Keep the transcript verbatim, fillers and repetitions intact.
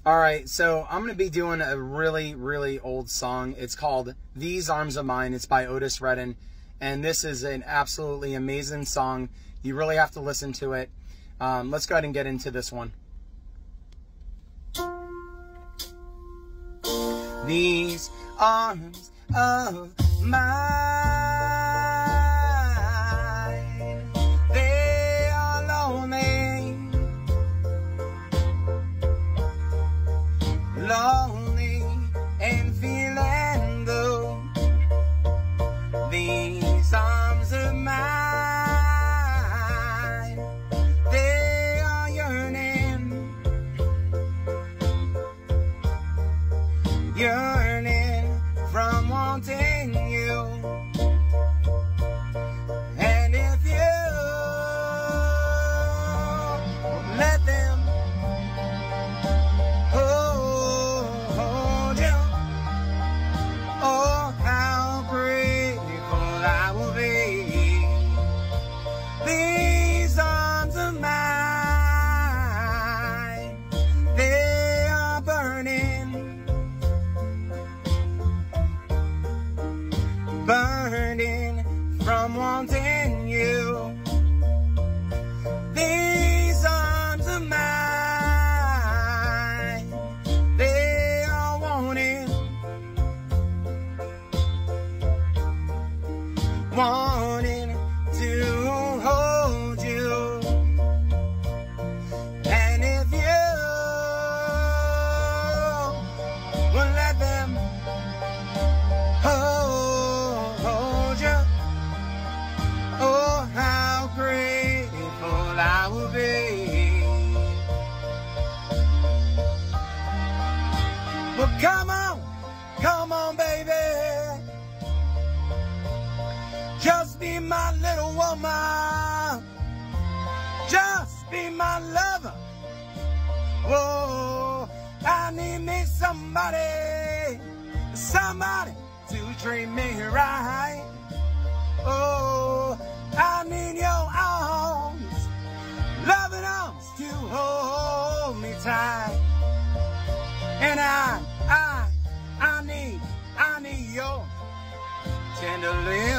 Alright, so I'm going to be doing a really, really old song. It's called These Arms of Mine. It's by Otis, and this is an absolutely amazing song. You really have to listen to it. Um, let's go ahead and get into this one. These arms of mine, they are lonely, lonely and feeling low. These arms of mine, they are yearning, yearning from wanting you. And if you let them hold you, oh, how grateful I will be. These arms of mine, they are burning, burning from wanting you. These arms of mine, they are wanting, wanting to hold you. And if you will let them hold you, oh, how grateful I will be. Well, come on, come on, baby. Just be my little woman. Just be my lover. Whoa, I need me somebody, somebody to treat me right. Oh, I need your arms, loving arms to hold me tight. And I, I, I need, I need your tender lips